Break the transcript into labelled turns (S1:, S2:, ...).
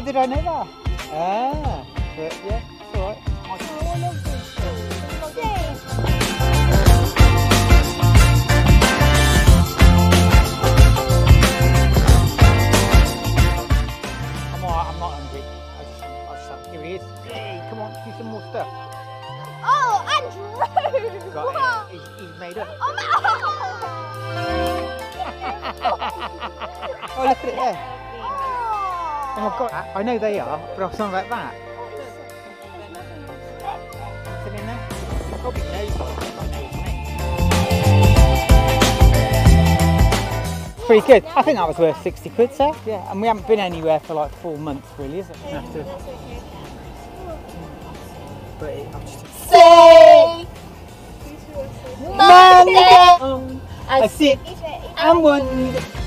S1: did I know that? Ah, but yeah, it's alright.
S2: Oh, I love this.
S1: I'm alright, I'm not hungry. Here he is. Hey, come on, do some more stuff.
S2: Oh, Andrew!
S1: Got
S2: What?
S1: it. He's made up.
S2: Oh,
S1: Oh, look at it there.
S2: oh.
S1: Oh my god, I know they are, but I was talking about that. Is it in there? Probably knows what it's pretty good. I think that was worth 60 quid, sir. Yeah, and we haven't been anywhere for like 4 months, really, is it? After. But I'm just.
S2: Say
S1: Monday, I sit and wonder.